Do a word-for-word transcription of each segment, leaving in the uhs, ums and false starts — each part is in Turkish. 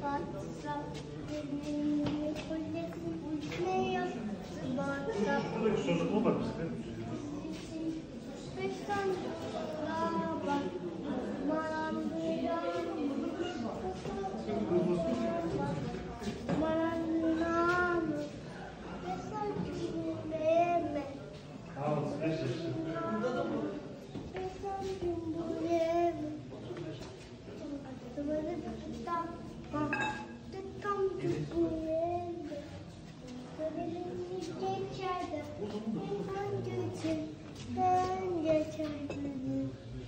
Masraf benim kulesi ne yaptı masraf. Buradaki çocuk mu var bizde? Beşten bak marandıran marandıran mesaj cümleme Ağız beş yaşında. mesaj cümleme Duvarı tutam tutam cümleme Duvarını geçerdi ben geçer ben geçerdim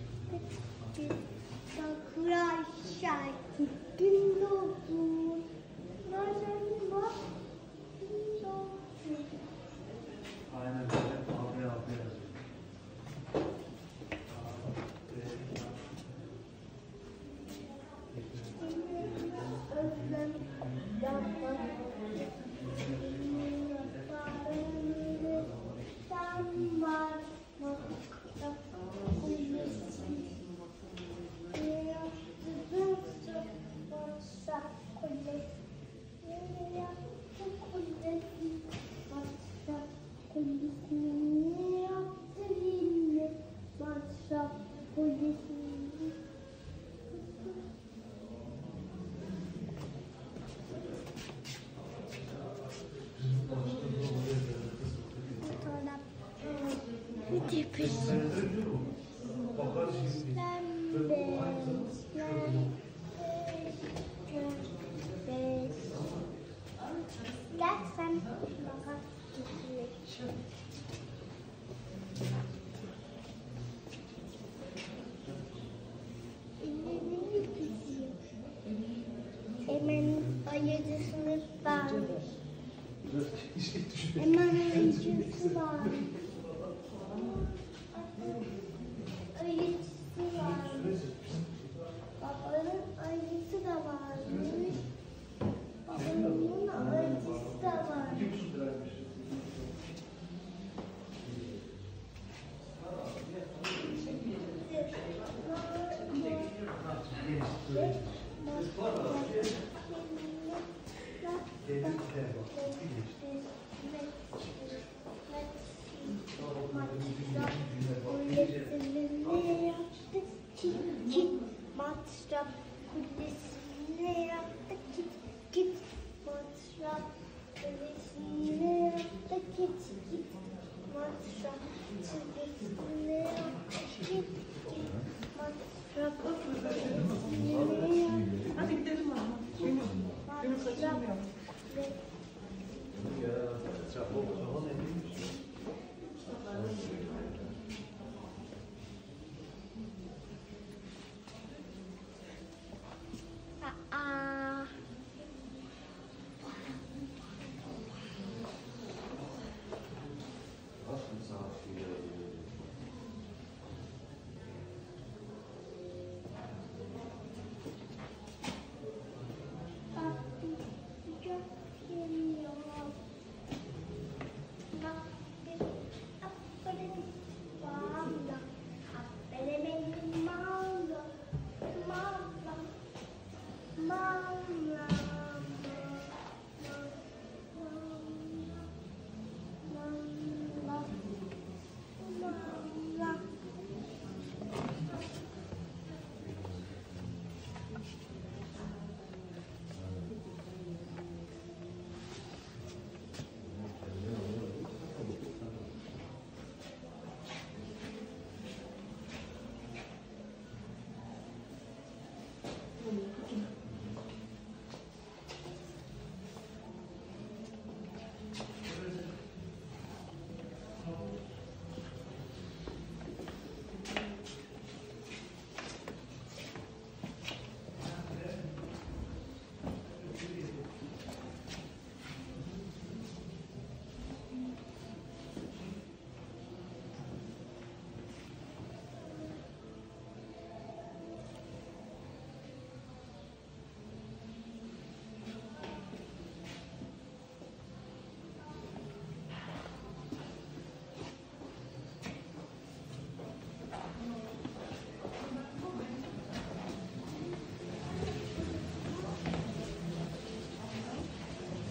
Sakura şarkı gün doğdu Nazarım bak gün doğdu Aynen öyle. Abi abi yazıyor. Özlem yapma Sen var Gerçekten bakar Hemen ayıcısını varmış. Hemen ayıcısı varmış. Ayıcısı varmış. Babanın ayıcısı da varmış. Babamın ayıcısı da varmış. Masraf kulesine yaptı git git Masraf kulesine yaptı git git Masraf kulesine yaptı git git Masraf kulesine yaptı Hadi gidelim ama. Benim, benim kaçırmıyor. Aa. Bak, geliyor. Bak,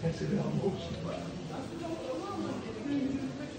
Selam olsun.